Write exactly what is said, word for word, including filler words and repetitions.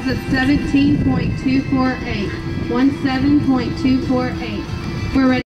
has a seventeen point two four eight. seventeen point two four eight. We're ready.